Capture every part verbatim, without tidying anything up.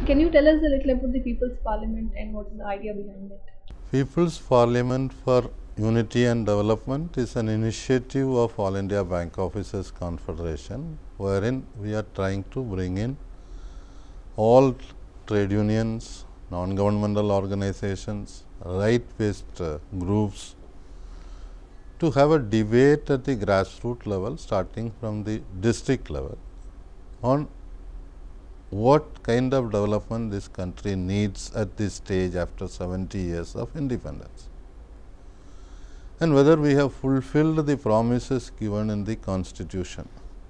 can you tell us a little about the People's Parliament and what is the idea behind it? People's Parliament for Unity and Development is an initiative of All India Bank Officers Confederation, wherein we are trying to bring in all trade unions, non-governmental organizations, right-based uh, groups to have a debate at the grassroots level, starting from the district level, on what kind of development this country needs at this stage after seventy years of independence, and whether we have fulfilled the promises given in the Constitution.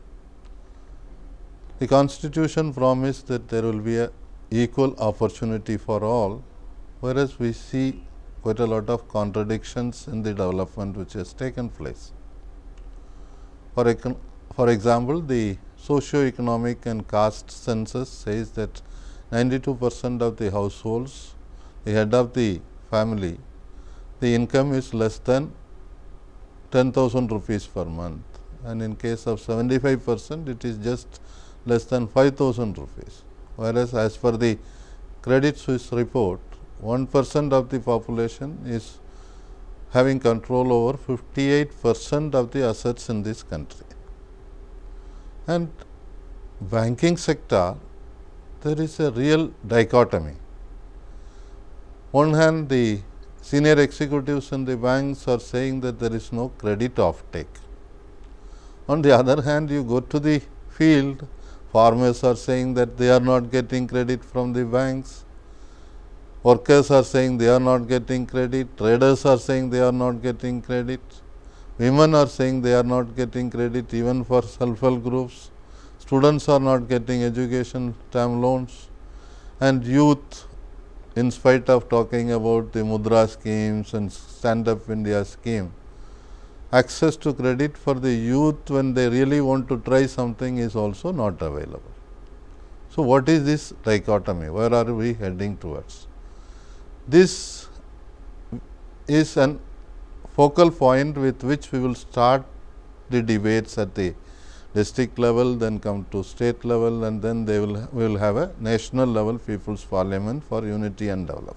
The Constitution promised that there will be a equal opportunity for all, whereas we see quite a lot of contradictions in the development which has taken place. For, for example, the socio-economic and caste census says that ninety-two percent of the households, the head of the family, the income is less than ten thousand rupees per month, and in case of seventy-five percent it is just less than five thousand rupees, whereas as per the Credit Suisse report, one percent of the population is having control over fifty-eight percent of the assets in this country. And banking sector, there is a real dichotomy. One hand, the senior executives in the banks are saying that there is no credit offtake. On the other hand, you go to the field, farmers are saying that they are not getting credit from the banks, workers are saying they are not getting credit, traders are saying they are not getting credit, women are saying they are not getting credit even for self-help groups, students are not getting education term loans, and youth, in spite of talking about the Mudra schemes and Stand Up India scheme, access to credit for the youth when they really want to try something is also not available. So, what is this dichotomy? Where are we heading towards? This is an focal point with which we will start the debates at the district level, then come to state level, and then they will we will have a national level People's Parliament for Unity and Development.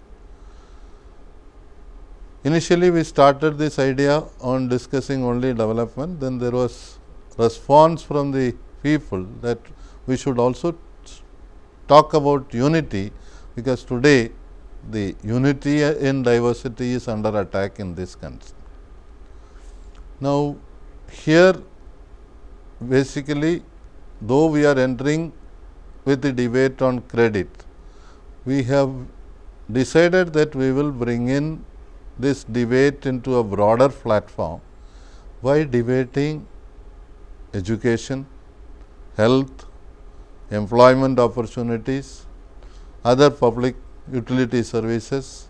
Initially, we started this idea on discussing only development, then there was response from the people that we should also talk about unity, because today the unity in diversity is under attack in this country. Now, here basically, though we are entering with the debate on credit, we have decided that we will bring in this debate into a broader platform by debating education, health, employment opportunities, other public utility services,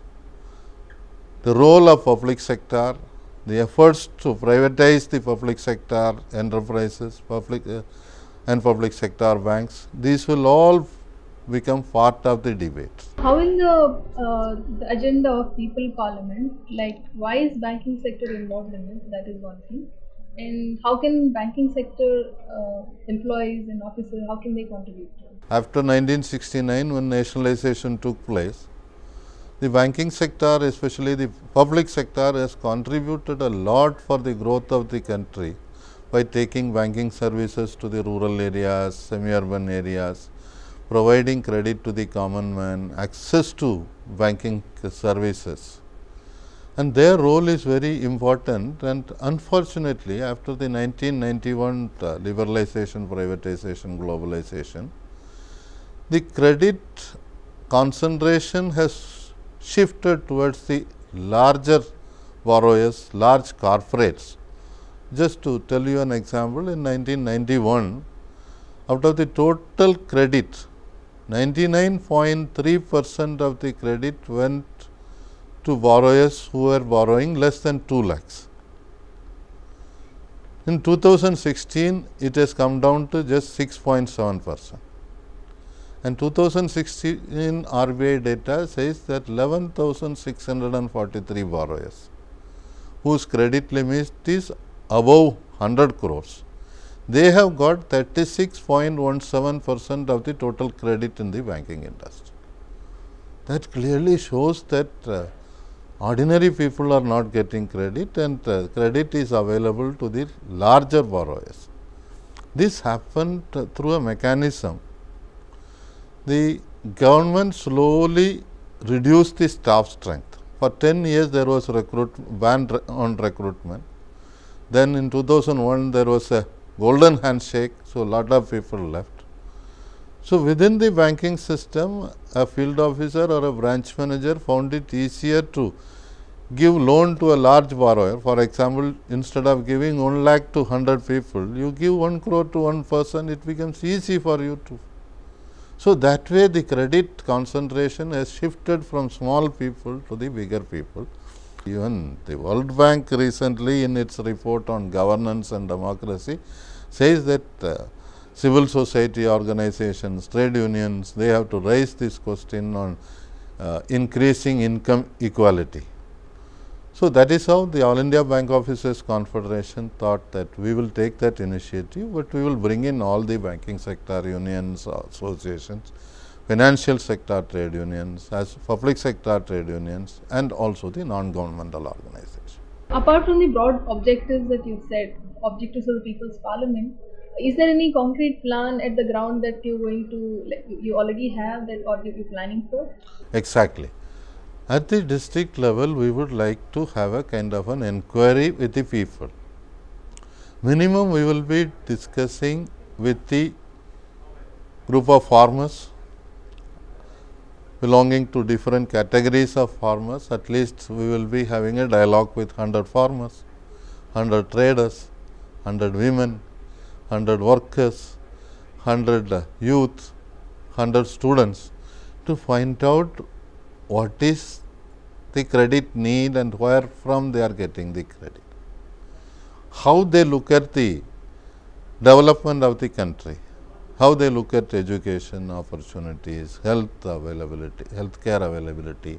the role of public sector, the efforts to privatize the public sector enterprises, public uh, and public sector banks. These will all become part of the debate. How in the, uh, the agenda of People Parliament, like why is banking sector involved in it? That is one thing. And how can banking sector uh, employees and officers, how can they contribute to it? After nineteen sixty-nine, when nationalization took place, the banking sector, especially the public sector, has contributed a lot for the growth of the country by taking banking services to the rural areas, semi-urban areas, providing credit to the common man, access to banking services. And their role is very important, and unfortunately, after the nineteen ninety-one uh, liberalization, privatization, globalization, the credit concentration has shifted towards the larger borrowers, large corporates. Just to tell you an example, in nineteen ninety-one, out of the total credit, ninety-nine point three percent of the credit went to borrowers who were borrowing less than two lakhs. In two thousand sixteen, it has come down to just six point seven percent. And two thousand sixteen R B I data says that eleven thousand six hundred forty-three borrowers whose credit limit is above one hundred crores. they have got thirty-six point one seven percent of the total credit in the banking industry. That clearly shows that uh, ordinary people are not getting credit, and uh, credit is available to the larger borrowers. This happened uh, through a mechanism. The government slowly reduced the staff strength. For ten years there was recruit ban on recruitment. Then in two thousand one there was a golden handshake, so lot of people left. So within the banking system, a field officer or a branch manager found it easier to give loan to a large borrower. For example, instead of giving one lakh to one hundred people, you give one crore to one person, it becomes easy for you to. So that way the credit concentration has shifted from small people to the bigger people. Even the World Bank recently in its report on governance and democracy says that uh, civil society organizations, trade unions, they have to raise this question on uh, increasing income equality. So that is how the All India Bank Officers Confederation thought that we will take that initiative, but we will bring in all the banking sector unions, associations, financial sector trade unions, as public sector trade unions, and also the non-governmental organizations. Apart from the broad objectives that you said, objectives of the People's Parliament, is there any concrete plan at the ground that you're going to, like, you already have that, or you're planning for? Exactly. At the district level, we would like to have a kind of an inquiry with the people. Minimum, we will be discussing with the group of farmers belonging to different categories of farmers. At least we will be having a dialogue with one hundred farmers, one hundred traders, one hundred women, one hundred workers, one hundred youth, one hundred students, to find out what is the credit need and where from they are getting the credit, how they look at the development of the country, how they look at education opportunities, health availability, healthcare availability,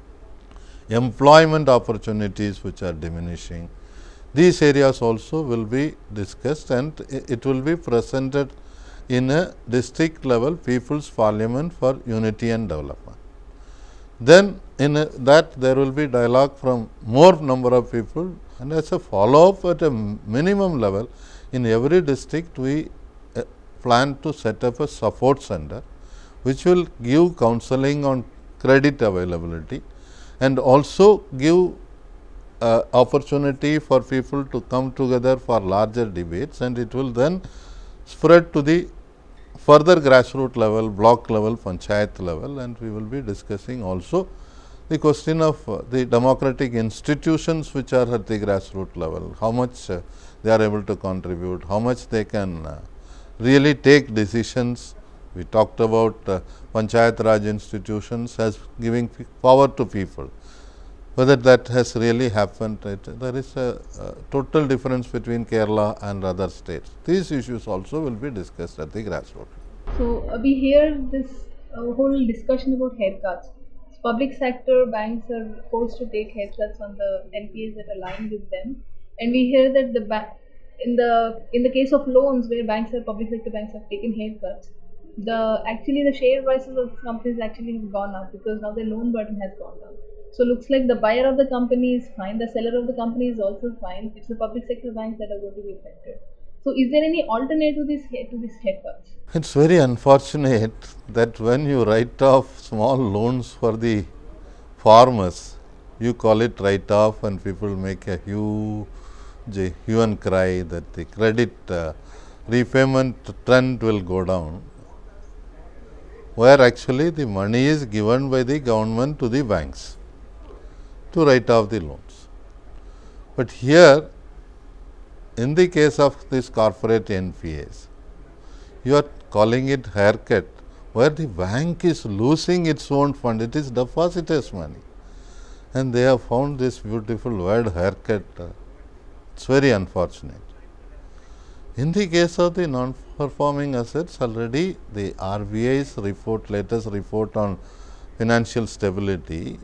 employment opportunities which are diminishing. These areas also will be discussed, and it will be presented in a district level People's Parliament for Unity and Development. Then in a, that there will be dialogue from more number of people, and as a follow up at a minimum level in every district we uh, plan to set up a support center which will give counseling on credit availability and also give uh, opportunity for people to come together for larger debates, and it will then spread to the further grassroots level, block level, panchayat level, and we will be discussing also the question of uh, the democratic institutions which are at the grassroots level, how much uh, they are able to contribute, how much they can uh, really take decisions. We talked about uh, panchayat raj institutions as giving power to people. Whether that has really happened, it, there is a, a total difference between Kerala and other states. These issues also will be discussed at the grassroots. So uh, we hear this uh, whole discussion about haircuts. Public sector banks are forced to take haircuts on the N P As that align with them, and we hear that the ba in the in the case of loans where banks are public sector banks have taken haircuts, the actually the share prices of companies actually have gone up because now the loan burden has gone down. So looks like the buyer of the company is fine, the seller of the company is also fine. It's the public sector banks that are going to be affected. So is there any alternative to this to this haircuts? It's very unfortunate that when you write off small loans for the farmers, you call it write off, and people make a huge hue and cry that the credit uh, repayment trend will go down, where actually the money is given by the government to the banks to write off the loans. But here, in the case of this corporate N P As, you are calling it haircut, where the bank is losing its own fund, it is depositors' money, and they have found this beautiful word haircut. Uh, it's very unfortunate. In the case of the non-performing assets, already the R B I's report, latest report on financial stability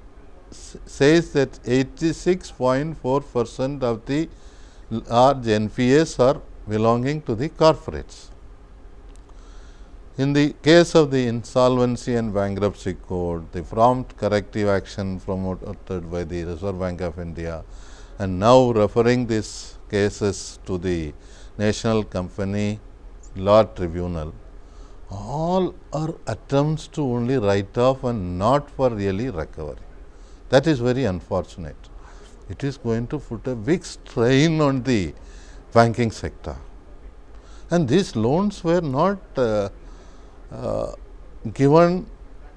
says that eighty-six point four percent of the large N P As are belonging to the corporates. In the case of the Insolvency and Bankruptcy Code, the prompt corrective action promoted by the Reserve Bank of India, and now referring these cases to the National Company Law Tribunal, all are attempts to only write off and not for really recovery. That is very unfortunate. It is going to put a big strain on the banking sector. And these loans were not uh, uh, given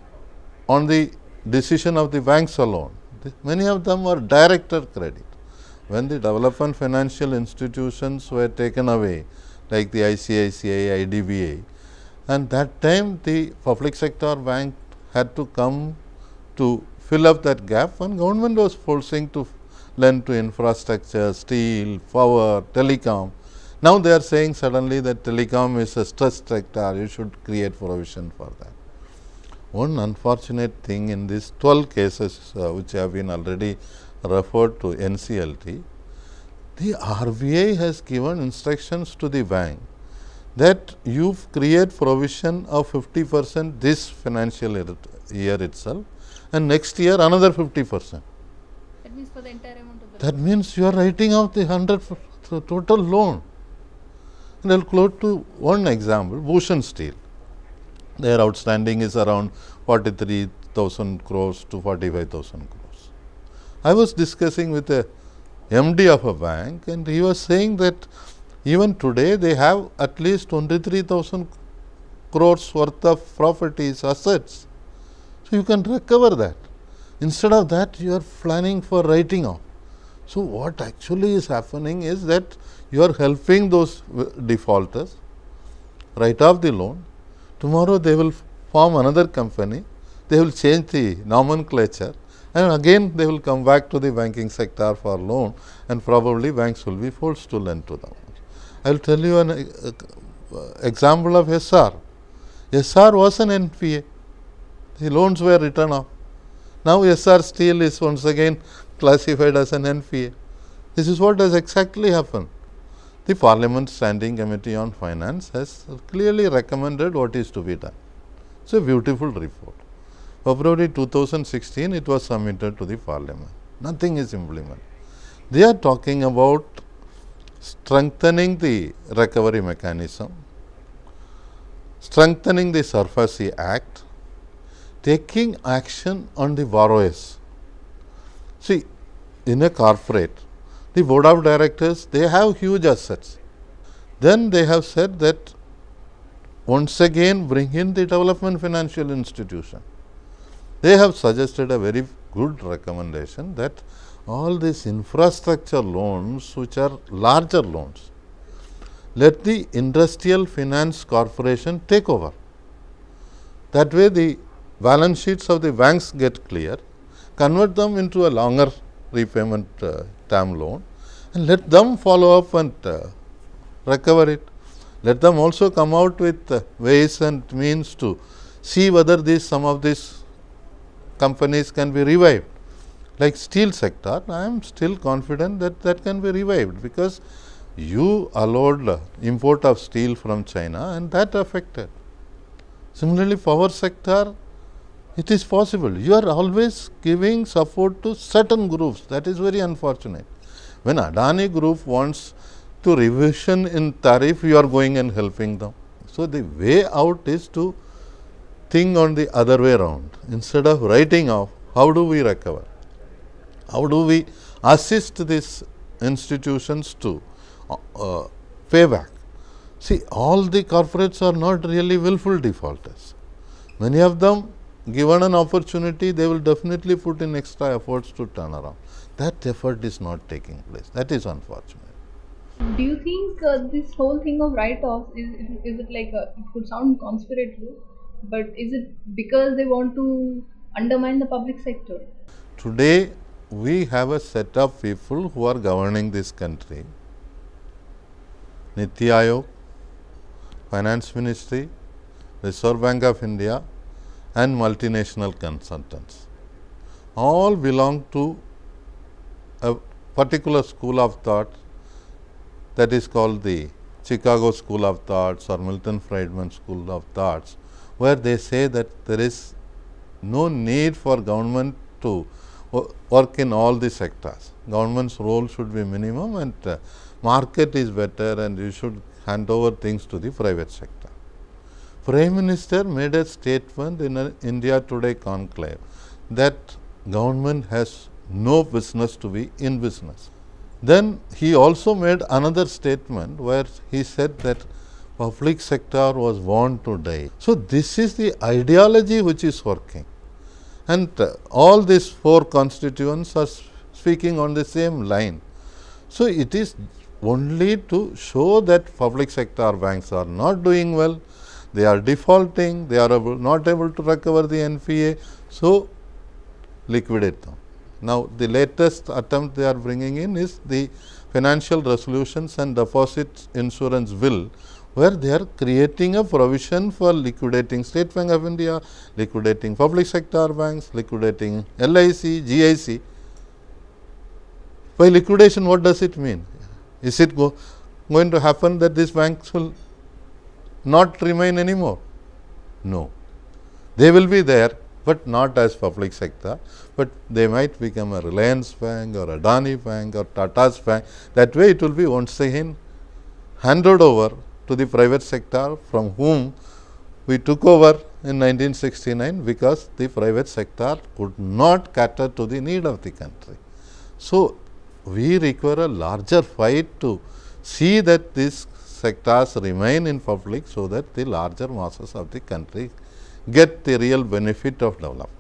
on the decision of the banks alone. The, many of them were director credit. When the development financial institutions were taken away, like the I C I C I, I D B I, and that time the public sector bank had to come to fill up that gap, and government was forcing to lend to infrastructure, steel, power, telecom. Now they are saying suddenly that telecom is a stressed sector, you should create provision for that. One unfortunate thing in these twelve cases uh, which have been already referred to N C L T, the R B I has given instructions to the bank that you create provision of fifty percent this financial year itself, and next year another fifty percent. That means for the entire amount of the That means you are writing out the one hundred total loan. And I will quote to one example, Bhushan Steel. Their outstanding is around forty-three thousand crores to forty-five thousand crores. I was discussing with a M D of a bank, and he was saying that even today they have at least twenty-three thousand crores worth of properties, assets. So you can recover that. Instead of that, you are planning for writing off. So what actually is happening is that you are helping those defaulters write off the loan. Tomorrow they will form another company, they will change the nomenclature, and again they will come back to the banking sector for loan, and probably banks will be forced to lend to them. I will tell you an uh, example of S R. S R was an N P A. The loans were written off. Now S R Steel is once again classified as an N P A. This is what has exactly happened. The Parliament Standing Committee on Finance has clearly recommended what is to be done. It's a beautiful report. February two thousand sixteen, it was submitted to the Parliament. Nothing is implemented. They are talking about strengthening the recovery mechanism, strengthening the SARFAESI Act, taking action on the borrowers. See, in a corporate, the board of directors, they have huge assets. Then they have said that once again bring in the development financial institution. They have suggested a very good recommendation that all these infrastructure loans, which are larger loans, let the Industrial Finance Corporation take over. That way the balance sheets of the banks get clear, convert them into a longer repayment uh, term loan, and let them follow up and uh, recover it. Let them also come out with uh, ways and means to see whether these some of these companies can be revived. Like steel sector, I am still confident that that can be revived, because you allowed uh, import of steel from China and that affected. Similarly, power sector, it is possible. You are always giving support to certain groups. That is very unfortunate. When Adani Group wants to revision in tariff, you are going and helping them. So the way out is to think on the other way around. Instead of writing off, how do we recover? How do we assist these institutions to uh, pay back? See, all the corporates are not really willful defaulters. Many of them, given an opportunity, they will definitely put in extra efforts to turn around. That effort is not taking place. That is unfortunate. Do you think uh, this whole thing of write-offs, is, is it like, a, it could sound conspiratorial, but is it because they want to undermine the public sector? Today, we have a set of people who are governing this country. Niti Aayog, Finance Ministry, Reserve Bank of India, and multinational consultants. All belong to a particular school of thought that is called the Chicago School of Thoughts or Milton Friedman School of Thoughts, where they say that there is no need for government to work in all the sectors. Government's role should be minimum and uh, market is better and you should hand over things to the private sector. Prime Minister made a statement in an India Today conclave that government has no business to be in business. Then he also made another statement where he said that public sector was born to die. So, this is the ideology which is working, and uh, all these four constituents are speaking on the same line. So, it is only to show that public sector banks are not doing well, they are defaulting, they are able, not able to recover the N P A. So, liquidate them. Now, the latest attempt they are bringing in is the Financial Resolutions and Deposit Insurance Bill, where they are creating a provision for liquidating State Bank of India, liquidating public sector banks, liquidating L I C, G I C. By liquidation, what does it mean? Is it go, going to happen that these banks will not remain anymore? No. They will be there, but not as public sector, but they might become a Reliance Bank or Adani Bank or Tata's Bank. That way it will be once again handed over to the private sector from whom we took over in nineteen sixty-nine, because the private sector could not cater to the need of the country. So, we require a larger fight to see that these sectors remain in public, so that the larger masses of the country get the real benefit of development.